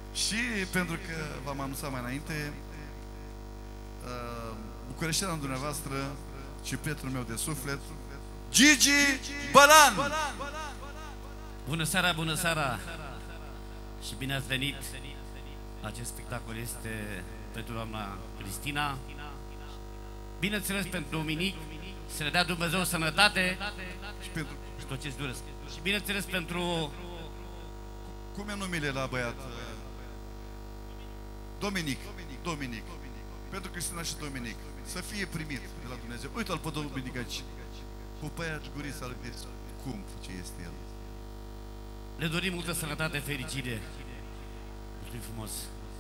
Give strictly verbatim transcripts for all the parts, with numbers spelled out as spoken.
Și pentru că v-am anunțat mai înainte, bucureșteanul dumneavoastră și prietenul meu de suflet, Gigi Bălan! Bună seara, bună seara! Și bine ați venit! Acest spectacol este pentru doamna Cristina. Bineînțeles pentru Dominic, să le dea Dumnezeu sănătate Și pentru... și tot ce-ți doresc. Și bineînțeles pentru... Cum e numele la băiat? Dominic. Dominic. Pentru Cristina și Dominic. Să fie primit de la Dumnezeu. Uite-l pe Dominic aici. Cu păiaci gurița lui, vezi cum, ce este el. Le dorim multă sănătate, fericire. Mulțumim frumos!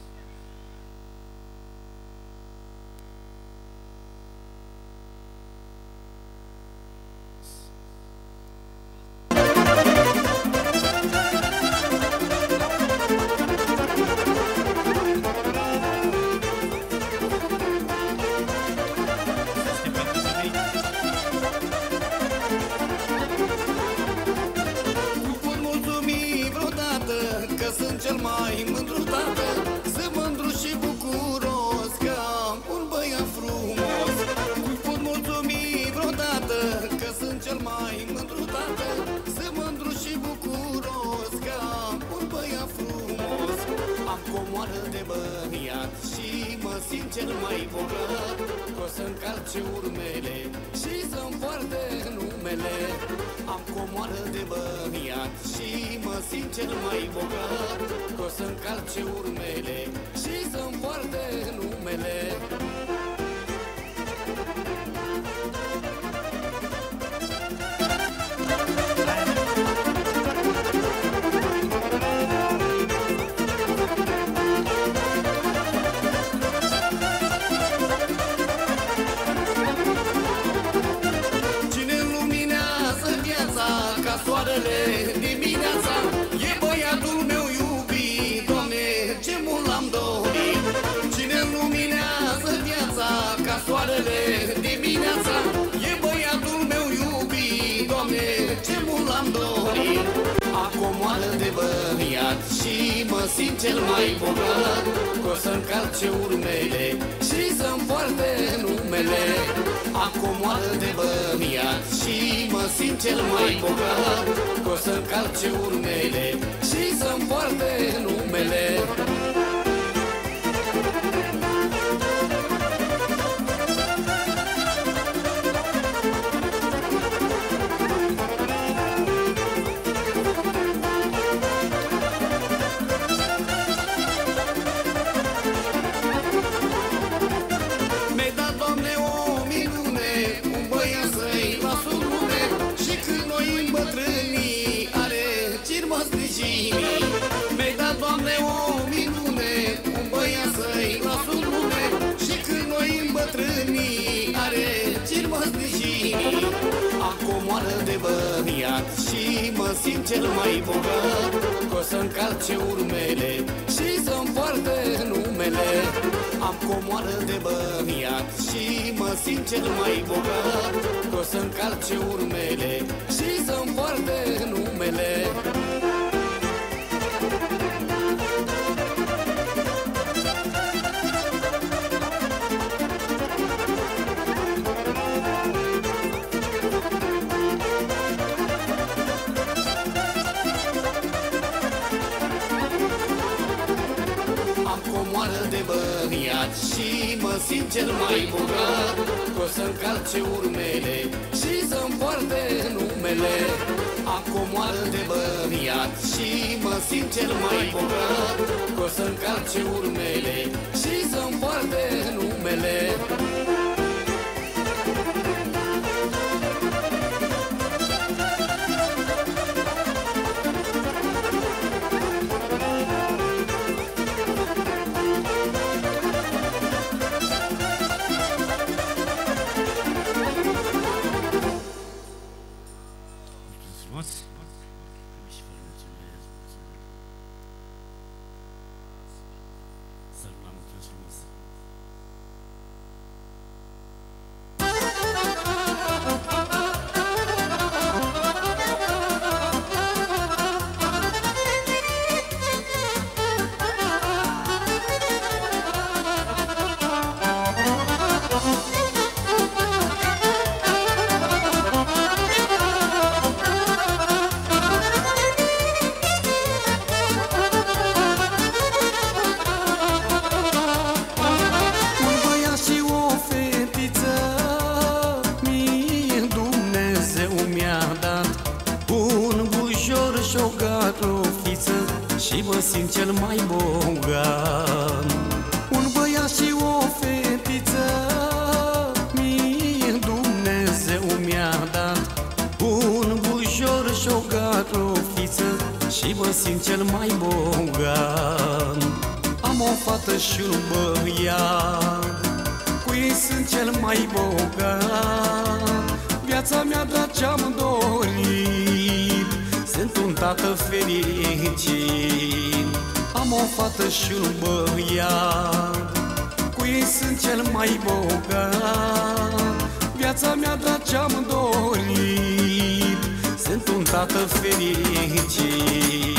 Cel mai bogat, o să încarce urmele și să-mi poarte numele. Am comoară de băiat și mă simt cel mai bogat, o să încarce urmele și să-mi poarte numele. Dimineața e băiatul meu iubit, Doamne, ce mult l-am dorit. Cine luminează viața ca soarele dimineața e băiatul meu iubit, Doamne, ce mult l-am dorit. Acomoară de băiat și mă simt cel mai bogat, o să-mi calce urmele și să-mi poarte numele. Acomoară de băiat și mă simt cel mai bogat, o să-mi calce urmele și să-mi poarte numele. Mi-ai dat, Doamne, o minune, un băiat să-i las în lume. Și când noi îmbătrâni are cirmăsnicinii. Am comoară de băiat și mă simt cel mai bogat, o să-mi calce urmele și să-mi poarte numele. Am comoară de băiat și mă simt cel mai bogat, o să-mi calce urmele și să-mi poarte numele. Și mă simt cel mai bogat, o să-mi calce urmele și să-mi poarte numele. Am comoară de băiat și mă simt cel mai bogat, o să-mi calce urmele și să-mi poarte numele. cel mai bogat. Un băiat și o fetiță mie Dumnezeu mi-a dat. Un bujor și o garofiță și mă simt cel mai bogat. Am o fată și un băiat, cu ei sunt cel mai bogat. Viața mea, dar ce-am dorit, sunt un tată fericit. Am o fată și un băiat, cu ei sunt cel mai bogat. Viața mea, dar ce-am dorit, sunt un tată fericit.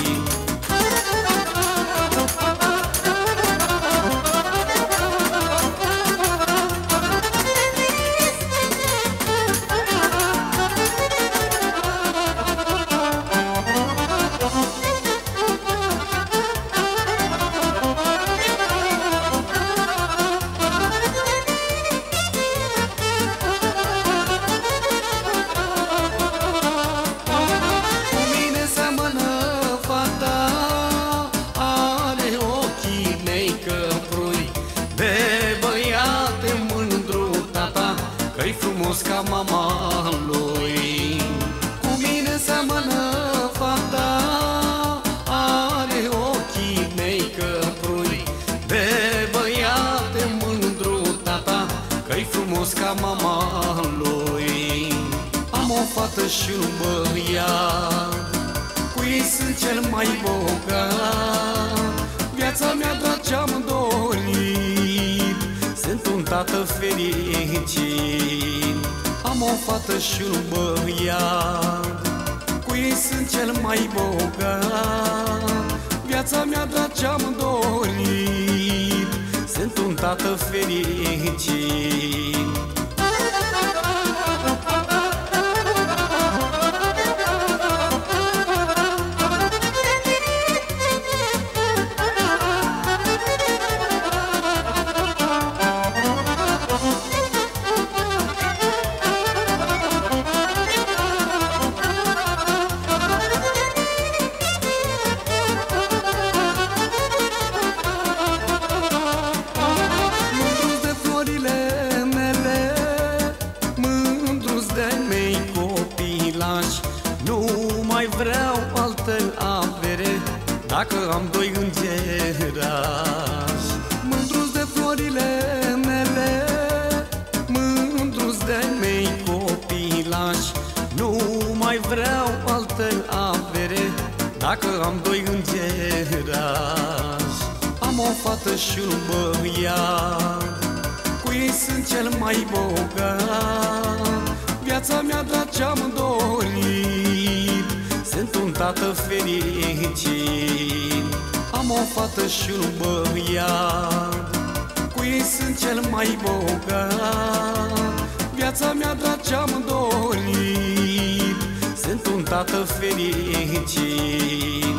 Ca mama lui, cu mine seamănă fata, are ochii mei căprui. De băiate mândru tata, că-i frumos ca mama lui. Am o fată și un băiat, cu ei sunt cel mai bogat. Viața mea, dar ce-am dorit, sunt un tată fericit. Am o fată și un băiat, cu ei sunt cel mai bogat. Viața mea, dar ce-am dorit, sunt un tată fericit. Dacă am doi îngerași, mândru-s de florile mele, mândru-s de mei copilași. Nu mai vreau altă avere, dacă am doi îngerași. Am o fată și un băiat, cu ei sunt cel mai bogat. Viața mea, dar ce-am dorit, sunt un tată fericit. Am o fată și un băiat, cu ei sunt cel mai bogat. Viața mea, dar ce-am dorit, sunt un tată fericit.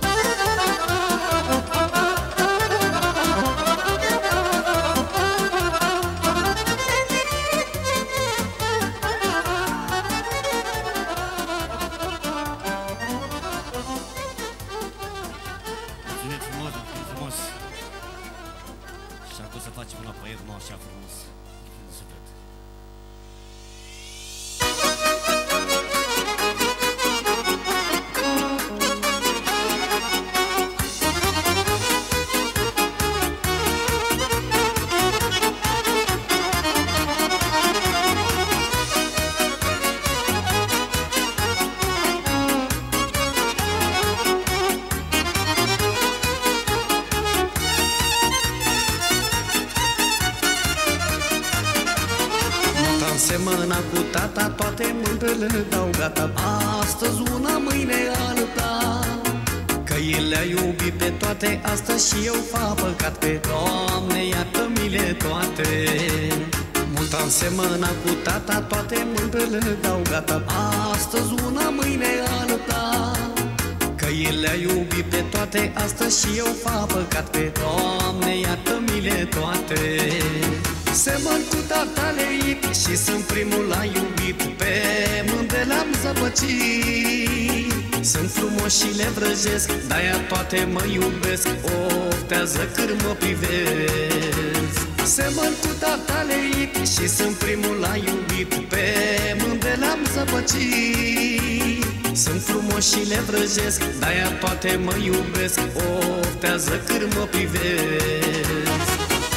Semăna cu tata, toate mândrele dau gata. Astăzi una, mâine alta, că el le-a iubit pe toate. Astăzi și eu fac păcat pe Doamne, iartă-mi-le toate. Mult am semăna cu tata, toate mândrele dau gata. Astăzi una, mâine alta, că el le-a iubit pe toate. Astăzi și eu fac păcat pe Doamne, iartă-mi-le toate. Semăn cu tatale și sunt primul la iubit, pe mânde l-am zăpăcit. sunt frumos și le vrăjesc, de-aia toate mă iubesc, oftează când mă privesc. Semăn cu tatăl și sunt primul la iubit, pe mândre l-am zăpăcit. Sunt frumos și le vrăjesc, de-aia toate mă iubesc, oftează când mă privesc.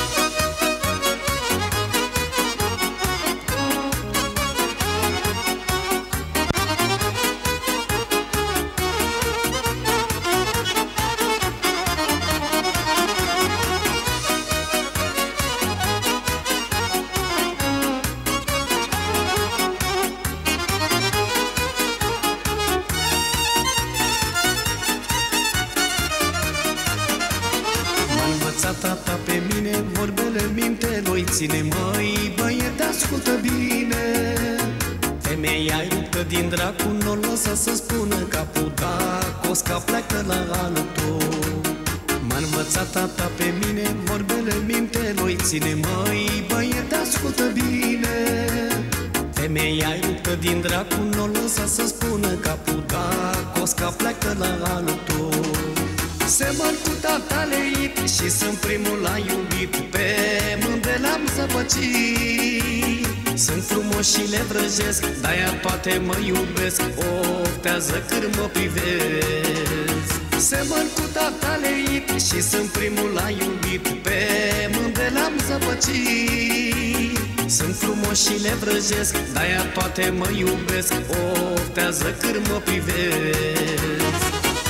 Tata pe mine, vorbele mintelui ține, măi băiete, ascultă bine. Femeia ruptă din dracu, n-o lăsa să spună capul, dacă o sca pleacă la altul. M-a învățat tata pe mine, vorbele mintelui ține, măi băiete, ascultă bine. Femeia ruptă din dracu, n-o lăsa să spună capul, dacă o sca pleacă la altul. Semăn cu tatăl și sunt primul la iubit, pe mândre l-am zăpăcit. Sunt frumos și le vrăjesc, de-aia toate mă iubesc, oftează când mă privesc. Semăn cu tatăl și sunt primul la iubit, pe mândre l-am zăpăcit. Sunt frumos și le vrăjesc, de-aia toate mă iubesc, oftează când mă privesc.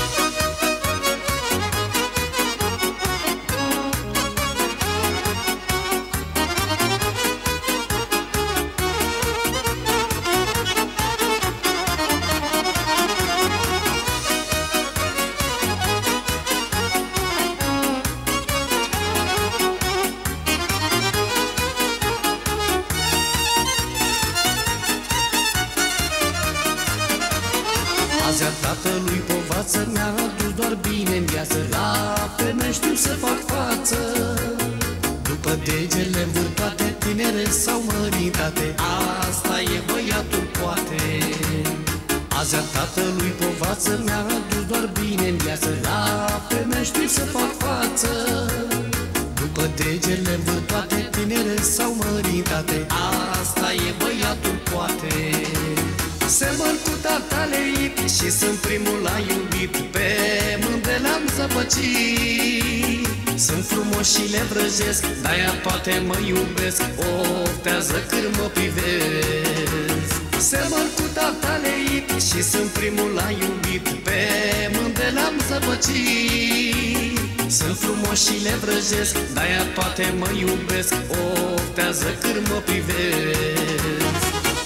Azi a tatălui povață mi-a adus doar bine în viață, la femeie știu să fac față. După degele învârtoate, tinere sau măritate, asta e băiatul poate. Azi a tatălui povață mi-a adus doar bine în viață, la femeie știu să fac față. După degele învârtoate, tinere sau măritate, asta e băiatul poate. Semăn cu tatăl și sunt primul la iubit, pe mândre l-am zăpăcit. Sunt frumos și le vrăjesc, de-aia toate mă iubesc, oftează când mă privesc. Semăn cu tatăl și sunt primul la iubit, pe mândre l-am zăpăcit. Sunt frumos și le vrăjesc, de-aia toate mă iubesc, oftează când mă privesc.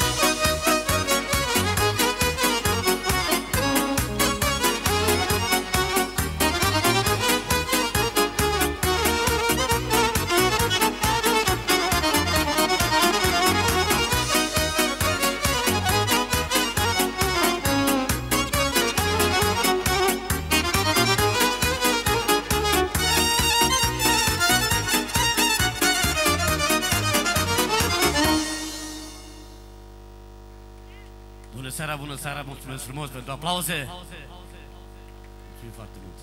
Bună seara, bună seara, mulțumesc frumos pentru aplauze. Mulțumim foarte mult.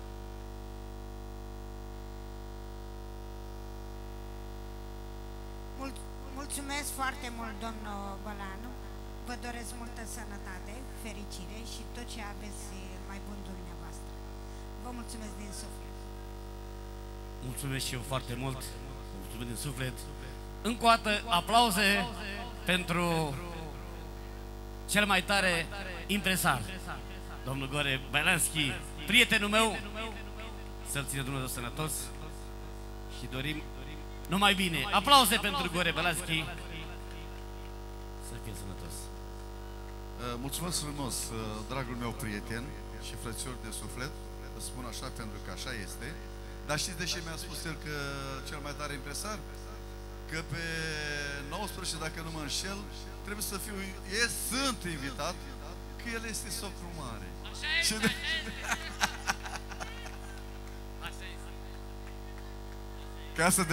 Mul mulțumesc foarte mult, domnul Bălanu. Vă doresc multă sănătate, fericire și tot ce aveți mai bun dumneavoastră. Vă mulțumesc din suflet. Mulțumesc și eu foarte mult. Mulțumesc din suflet. Încă o dată aplauze pentru cel mai tare impresar, domnul Gore Belanski, prietenul meu, să-l țină Dumnezeu sănătos și dorim numai bine. Aplauze pentru Gore Belanski, să fie sănătos. Mulțumesc frumos, dragul meu prieten și frățior de suflet, vă spun așa pentru că așa este. Dar știți de ce mi-a spus el că cel mai tare impresar? Că pe nouăsprezece, dacă nu mă înșel, trebuie să fiu, e, sunt invitat, că el este socru mare. Așa este, de... așa este. Ca să